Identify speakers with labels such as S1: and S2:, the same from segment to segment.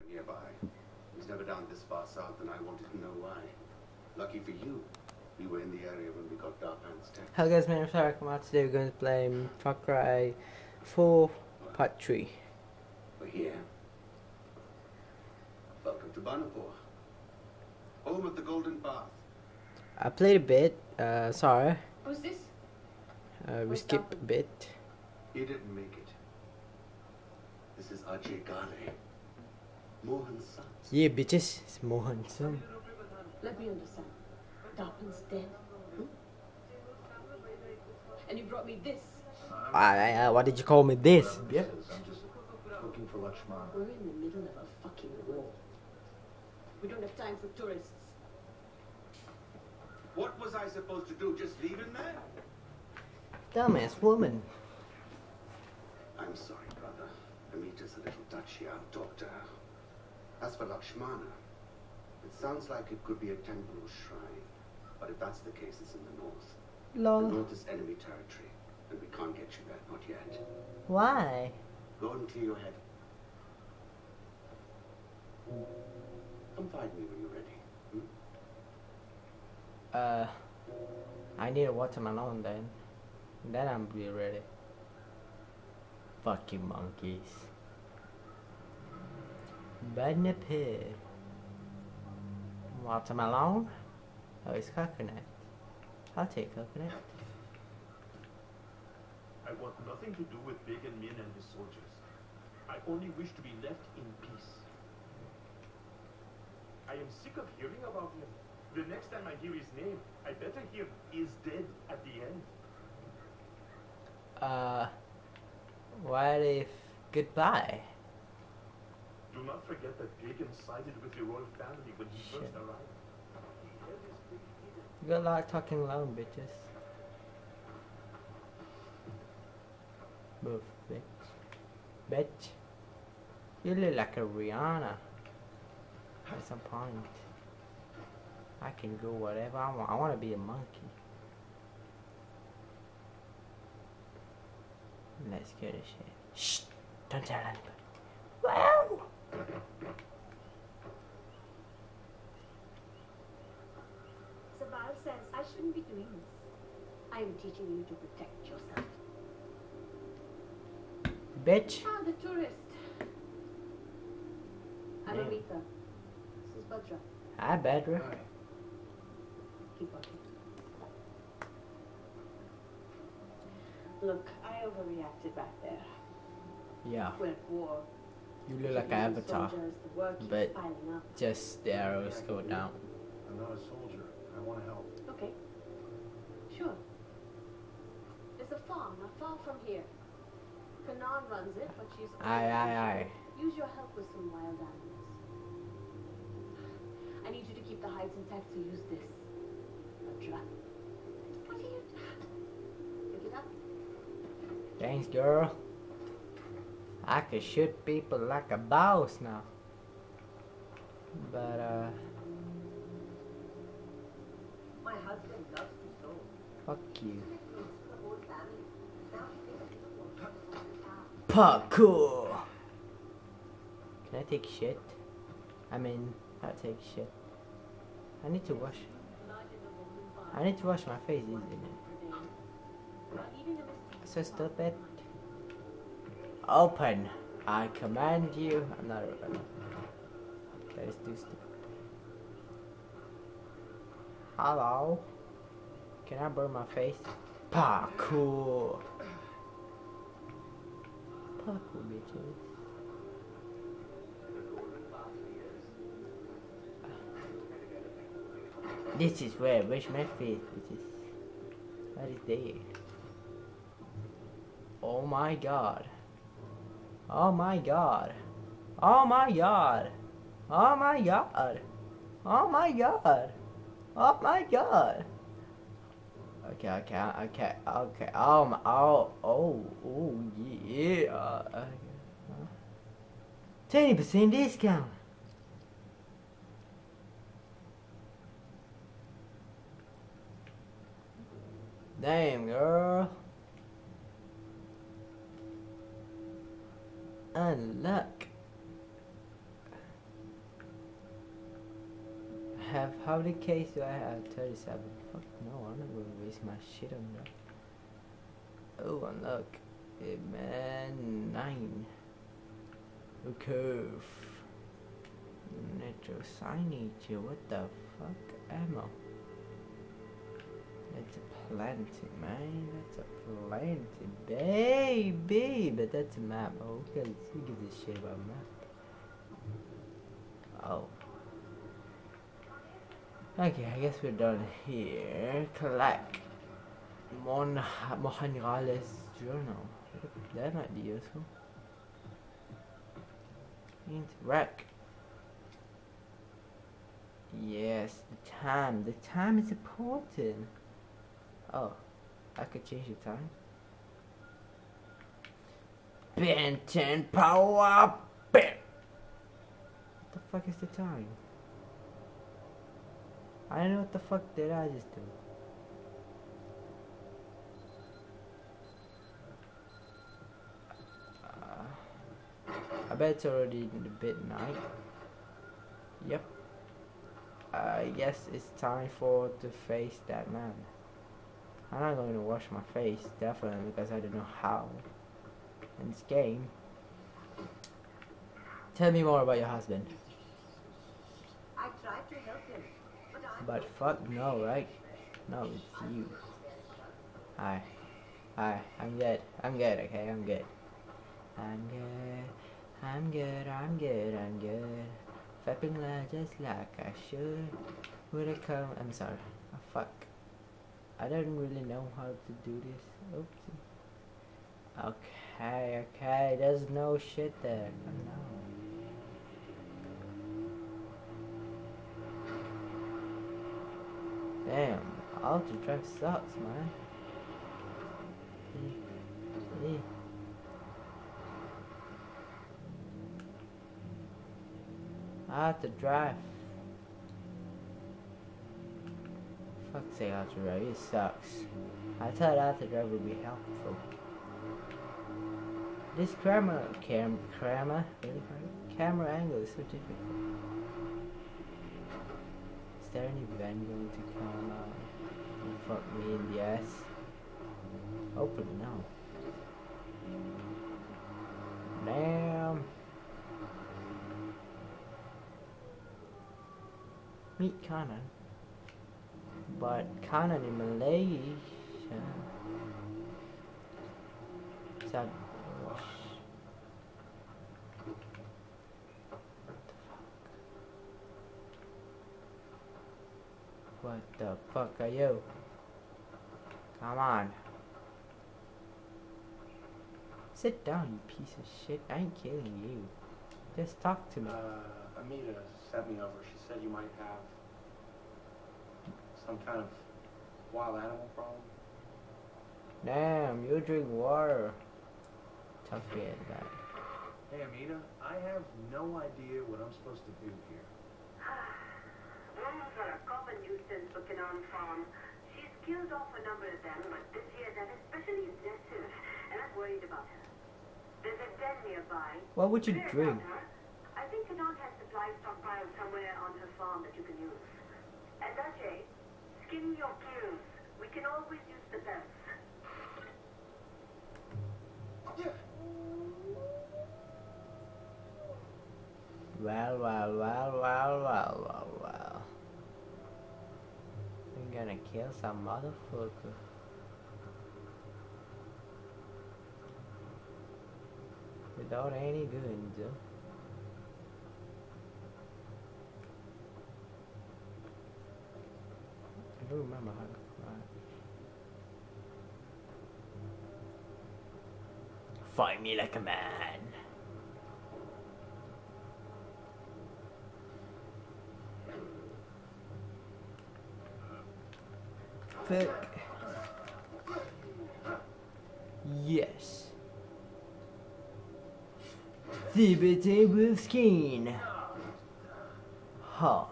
S1: nearby. He's never down this far south, and I wanted to know why. Lucky for you, we were in the area when we got Dark Hand's text.
S2: Hello guys, my name is Tarek. Today we're going to play Far Cry 4 Part 3.
S1: We're here. Welcome to Banapur, home of the Golden Path.
S2: I played a bit, sorry.
S3: Who's this?
S2: We skipped a bit.
S1: He didn't make it. This is Ajay Gale, Mohan's son.
S2: Yeah, bitches, it's Mohan's son.
S3: Let me understand. Darpan's dead. And you brought me this.
S2: Why did you call me this?
S4: Yeah. I'm just looking for Lakshman.
S3: We're in the middle of a fucking war. We don't have time for tourists.
S1: What was I supposed to do? Just leave him there?
S2: Dumbass woman.
S1: I'm sorry, brother. Amita's a little touchy. I'll talk to her. As for Lakshmana, it sounds like it could be a temple or shrine. But if that's the case, it's in the north.
S2: Lol.
S1: The north is enemy territory, and we can't get you there, not yet.
S2: Why?
S1: Go and clear your head. Come find me when you're ready.
S2: I need a watermelon then. Then I'm be ready. Fucking monkeys. Banana. Watermelon? Oh, it's coconut. I'll take coconut.
S5: I want nothing to do with Begin Min and his soldiers. I only wish to be left in peace. I am sick of hearing about him. The next time I hear his name, I better hear is dead at the end.
S2: What if goodbye?
S5: Do not forget that Begin sided with the royal family when he
S2: Shit.
S5: first arrived.
S2: You got a lot of talking alone, bitches. Move, bitch. Bitch. You look like a Rihanna. At some point. I can do whatever I want. I want to be a monkey. Let's get this shit. Shh! Don't tell anybody. Wow!
S3: Sabal says I shouldn't be doing this. I am teaching you to protect yourself.
S2: Bitch!
S3: Ah, the tourist. I'm
S2: Yeah.
S3: Amita. This is Badra.
S2: Hi, Badra.
S3: Keep walking. Look, I overreacted back there.
S2: Yeah,
S3: We're at war.
S2: you look like an
S3: Killing
S2: avatar.
S3: soldiers, the work keeps
S2: but-
S3: piling up.
S2: Just the arrows go down.
S4: I'm not a soldier. I want to help.
S3: Okay. Sure. There's a farm not far from here. Kanan runs it, but she's
S2: Aye.
S3: Use your help with some wild animals. I need you to keep the hides intact, so use this. Badra. What are you... Pick it up.
S2: Thanks, girl. I can shoot people like a boss now. But,
S3: My husband loves you so.
S2: fuck you.
S3: The whole family. Now he thinks
S2: Parkour! Can I take shit? I mean, not take shit. I need to wash. I need to wash my face, isn't it? So stupid. Open. I command you. I'm not open. That is too stupid. Hello? Can I burn my face? Parkour! Parkour, bitches. This is where's my face, bitches? What is there? Oh my god. Oh my god. Oh my god. Oh my god. Oh my god. Oh my god. Okay. Oh, yeah. 20% discount. Damn, girl. Unlock. have, how many Ks do I have? 37. Fuck no, I'm not gonna waste my shit on that. Oh, and look. Hey, man, 9. A curve. Nitro signage. What the fuck? Ammo. That's a planting, man. That's a planting, baby. But that's a map. Oh, who gives a shit about map? Oh. Okay, I guess we're done here. Collect. Mohanirales journal. That might be useful. Interact. Yes, the time. The time is important. Oh, I could change the time. Ben 10 power. Ben. What the fuck is the time? I don't know what the fuck did I just do. I bet it's already in the bit night. Yep. I guess it's time to face that man. I'm not going to wash my face, definitely, because I don't know how in this game. Tell me more about your husband.
S3: I tried to help him,
S2: But fuck no, right? No, it's you. Hi. Hi, I'm good, okay, I'm good. I'm good. Fapping just like I should. Would I come? I'm sorry. Oh, fuck. I don't really know how to do this. Oopsie. Okay. There's no shit there. Oh, no. Damn. Ultra drive sucks, man. I have to drive. Fuck's sake, how to drive. It sucks. I thought how to drive would be helpful. This camera angle is so difficult. Is there any van going to come out and fuck me in the ass? Hopefully no. Damn. Meet Kanan. But Kanan in Malaysia. Is that what the fuck are you? Come on. Sit down, you piece of shit. I ain't killing you. Just talk to me.
S4: Amita sent me over. She said you might have some kind of wild animal problem.
S2: Damn, you drink water. Tough bad guy.
S4: Hey, Amita, I have no idea what I'm supposed to do here.
S6: Wolves are a common nuisance for Kanan Farm. She's killed off a number of them, but this year they're especially aggressive, and I'm worried about her. There's a den nearby.
S2: What would you
S6: Clear
S2: drink?
S6: about her. I think Kanan has supplies stockpiled somewhere on her farm that you can use. And Ajay, skin your kills. We can always use the belts.
S2: Well. I'm gonna kill some motherfucker. Without any guns. I don't remember how to cry. Fight me like a man. Fuck. Yes. The table skin. Half.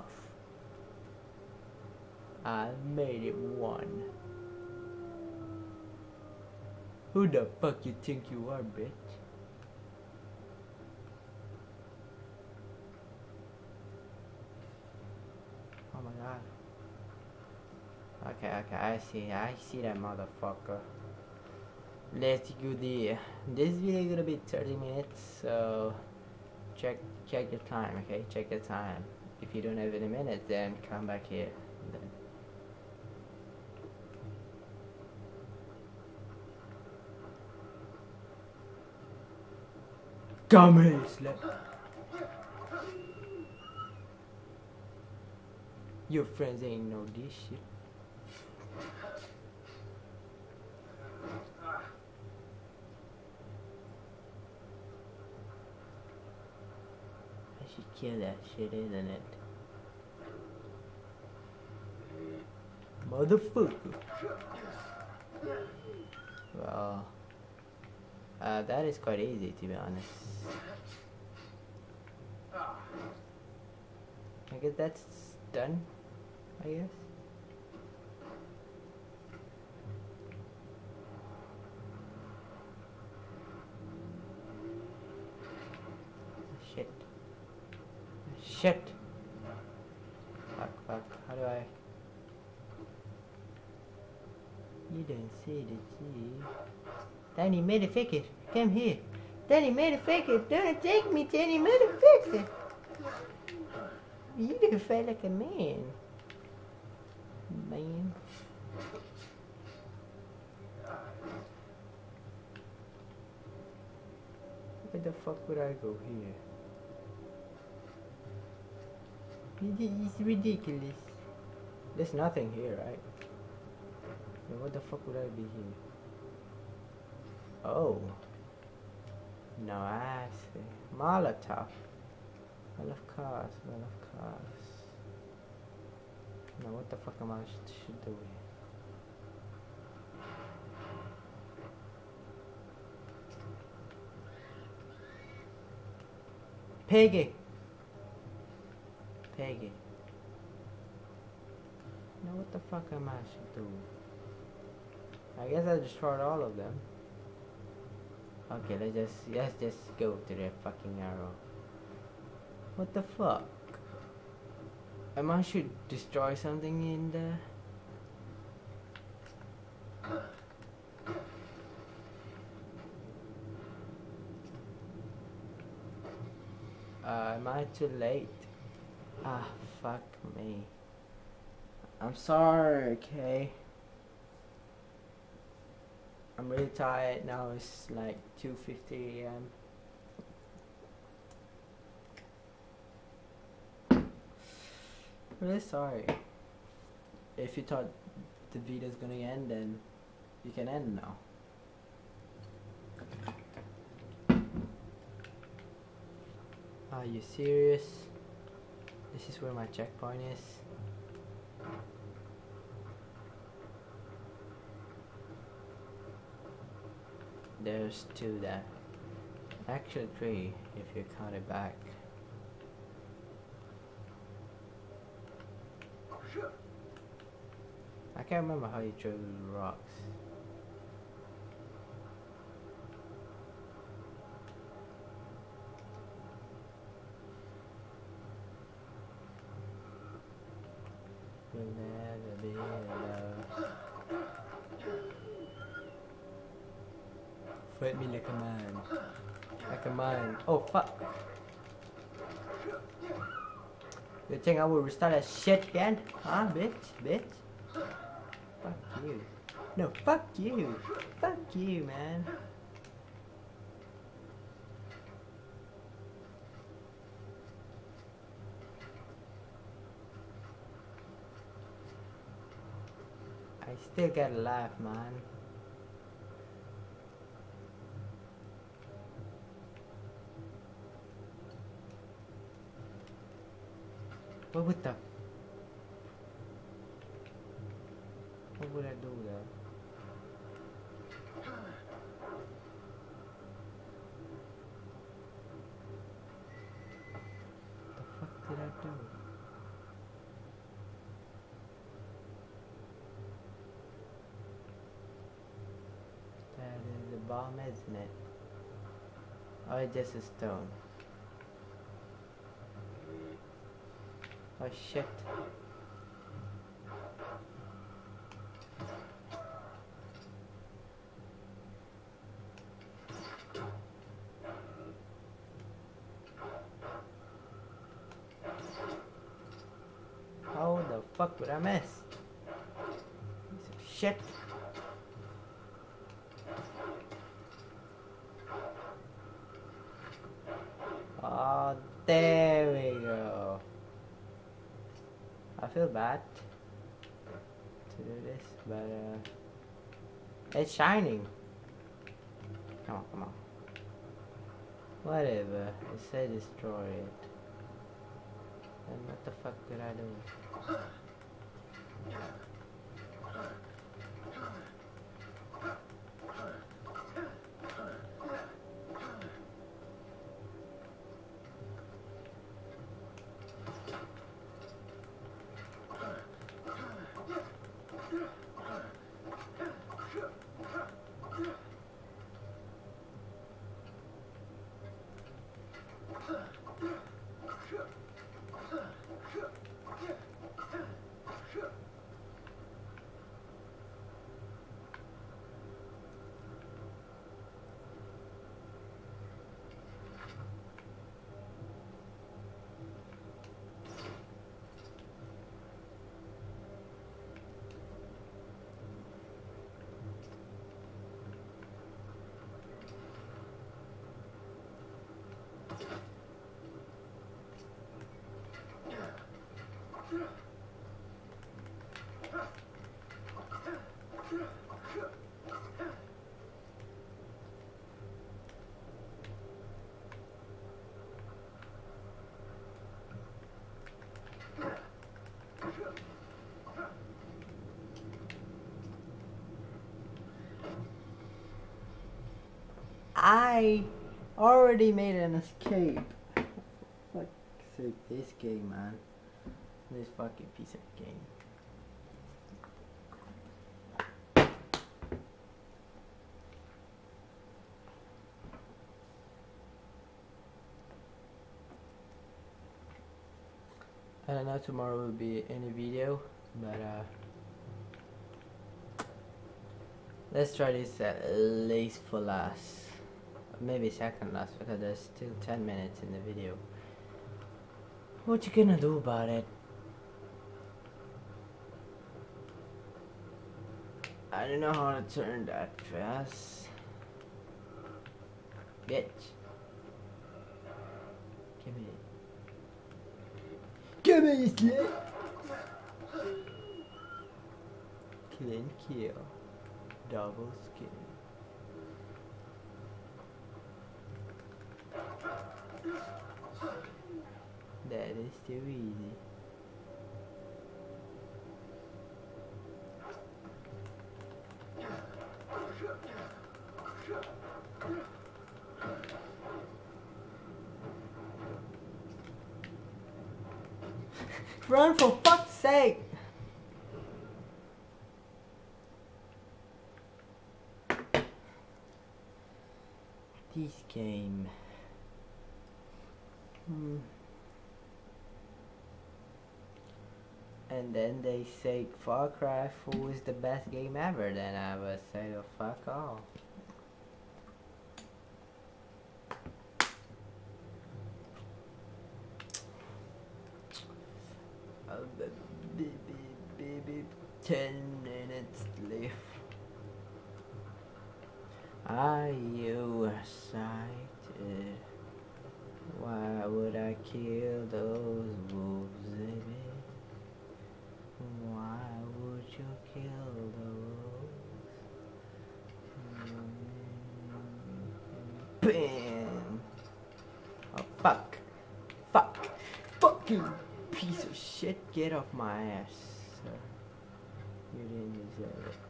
S2: I made it one. Who the fuck you think you are, bitch? Oh my Okay, I see that motherfucker. Let's go there. This video gonna be 30 minutes, so check your time, okay? Check your time. If you don't have any minutes, then come back here. Then. Dumbass! Your friends ain't know this shit. I should kill that shit, isn't it? Motherfucker. Well, that is quite easy, to be honest. I guess that's done, I guess. Shit. Shit. Fuck. How do I? You don't see the G. Danny motherfucker, come here. Danny motherfucker, don't take me, Danny motherfucker. You do fight like a man. Man. Where the fuck would I go here? It's ridiculous. There's nothing here, right? Then what the fuck would I be here? Oh. No, I see. Molotov. I love cars. Now what the fuck am I should do here? Peggy. Now what the fuck am I should do? I guess I destroyed all of them. Okay, let's just go to the fucking arrow. What the fuck? Am I should destroy something in the... am I too late? Ah, fuck me. I'm sorry, okay? I'm really tired now, it's like 2:50 AM. I'm really sorry. If you thought the video's gonna end, then you can end now. Are you serious? This is where my checkpoint is. There's two there. Actually 3 if you count it back. I can't remember how you throw rocks. You'll never be alone. Fight me like a man. Like a man. Oh fuck. You think I will restart that shit again? Huh, bitch? Fuck you. No, fuck you. Fuck you, man. I still gotta laugh, man. What would the... What would I do there? The fuck did I do? That is a bomb, isn't it? Oh, it's just a stone. Oh shit. fuck would I miss? Piece of shit. Oh, there we go. I feel bad to do this, but it's shining. Come on, come on. Whatever. It said destroy it. Then what the fuck did I do? I already made an escape. Fuck sake, this game, man. This fucking piece of game. I don't know tomorrow will be any video, but let's try this at least for last. Maybe second last, because there's still 10 minutes in the video. What you gonna do about it? I don't know how to turn that fast. Bitch. Give me it. Give me this leg. Clean kill. Double skin. That is too easy. Run for fuck's sake! This game. And then they say Far Cry 4 is the best game ever, then I would say, oh, fuck off. Baby, 10 minutes left. Are you excited? Why would I kill those wolves, baby? Why would you kill those? Bam! Oh, fuck. Fuck. Fucking piece of shit. Get off my ass, sir. You didn't deserve it.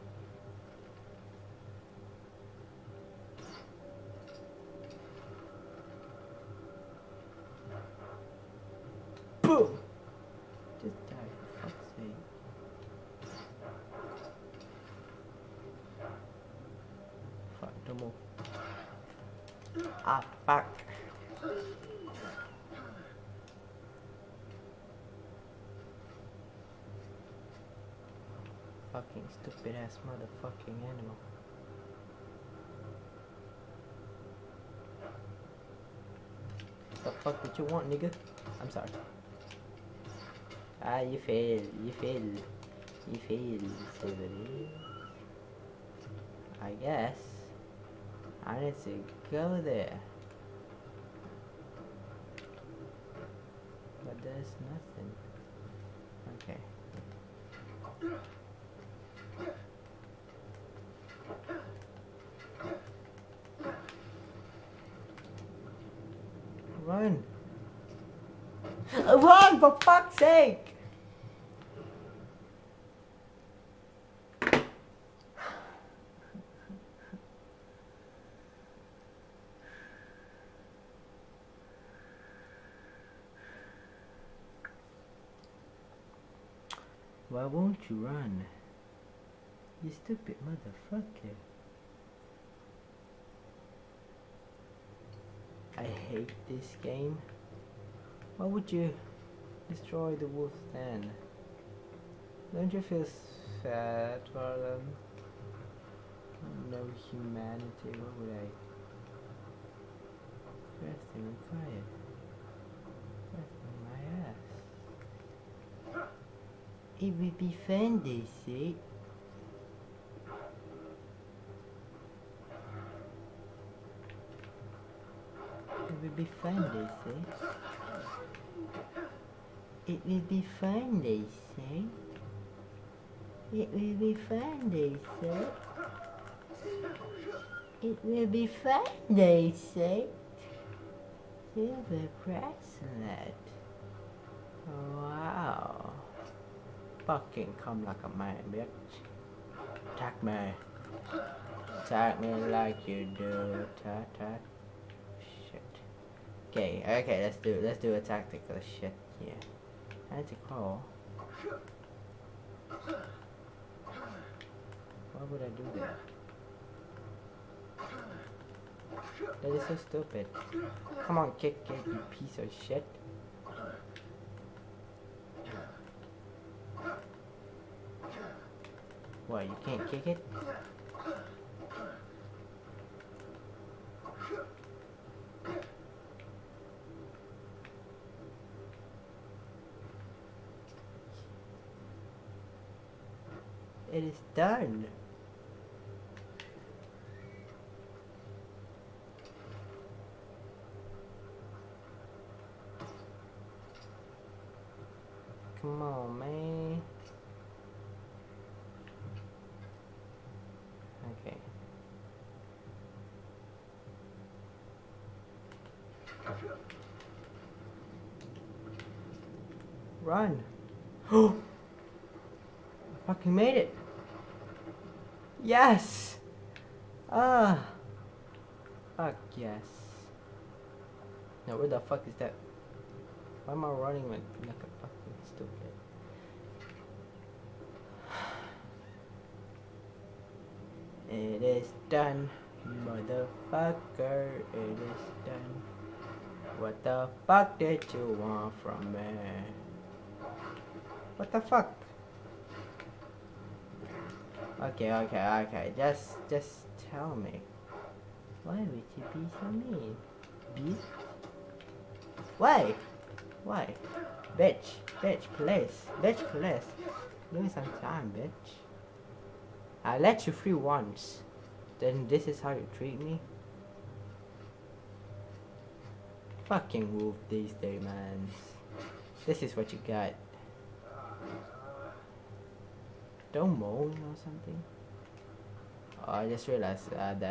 S2: Boom! Just die, for fuck's sake. Fuck, no more. Ah, fuck. Fucking stupid ass motherfucking animal. The fuck did you want, nigga? I'm sorry. Ah, you failed. You failed. You failed, Silvery. I guess I need to go there. But there's nothing. Okay. Run! Run, for fuck's sake! Why won't you run? You stupid motherfucker. I hate this game. Why would you destroy the wolf then? Don't you feel sad for them? No humanity, what would I? Resting and quiet. Resting my ass. It will be fun, they say. It will be fun, they say. It will be fun, they say. It will be fun, they say. It will be fun, they say. Silver bracelet. Wow. Fucking come like a man, bitch. Attack me. Attack me like you do. Attack. Shit. Okay, let's do a tactical shit here. I need to crawl. Why would I do that? That is so stupid. Come on, kick it, you piece of shit. What, you can't kick it? It is done. Come on, man. Okay. Run. Oh! I fucking made it. Yes! Ah! Fuck yes. Now where the fuck is that? Why am I running like a fucking stupid? It is done, motherfucker. It is done. What the fuck did you want from me? What the fuck? Okay. Just tell me. Why would you be so mean? Bitch? Why? Bitch, please. Give me some time, bitch. I let you free once. Then this is how you treat me? Fucking wolf these days, man. This is what you got. Don't moan or something. Oh, I just realized that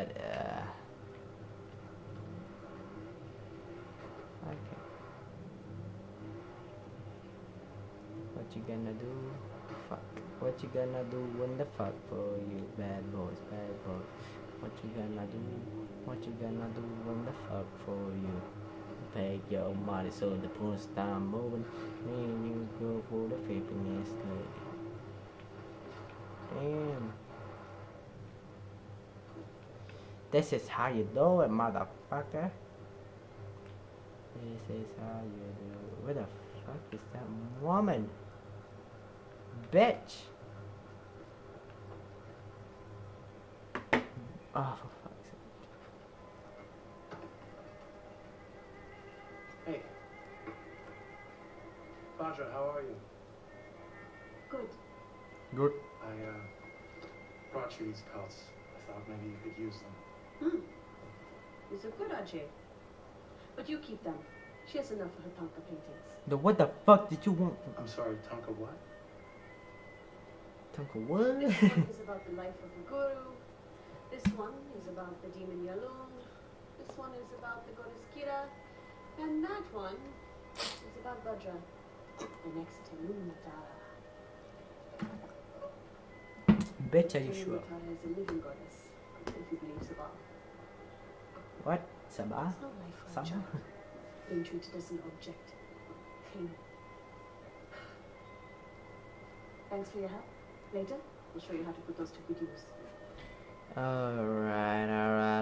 S2: okay. What you gonna do? Fuck. What you gonna do when the fuck for you? Bad boys. What you gonna do? What you gonna do when the fuck for you? Pay your money so the pool start moving. Me and you go for the faithfulness. Damn. This is how you do it, motherfucker. This is how you do it. Where the fuck is that woman? Bitch. Oh, for fuck's sake.
S4: Hey. Badra, how are you?
S3: Good.
S2: Good.
S5: I brought you these pelts. I thought maybe you could use them.
S3: These are good, Ajay. But you keep them. She has enough for her Tonka paintings.
S2: What the fuck did you want?
S5: I'm sorry, Tonka what?
S2: Tonka what?
S3: This one is about the life of the guru. This one is about the demon Yalung. This one is about the goddess Kira. And that one is about Vajra, the next Lunatara.
S2: Bitch, are you sure?
S3: Lunatara is a living goddess, if you believe Sabah.
S2: What? Sabah?
S3: It's not life for a
S2: Sabah?
S3: child. Being treated as an object. Thing. Thanks for your help. Later, we'll show you how to put those to good use.
S2: Alright.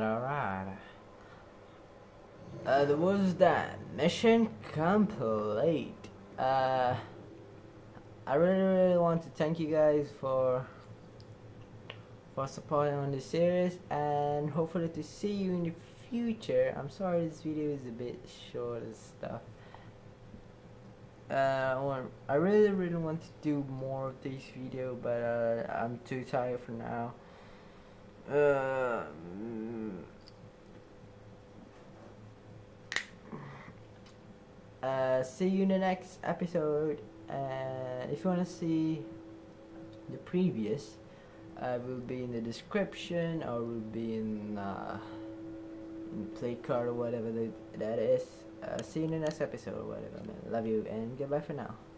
S2: There was that. Mission complete. I really want to thank you guys for supporting on this series, and hopefully to see you in the future. I'm sorry this video is a bit short and stuff. I really want to do more of this video, but I'm too tired for now. See you in the next episode. If you want to see the previous, will be in the description, or will be in play card or whatever that is. See you in the next episode or whatever, man. Love you and goodbye for now.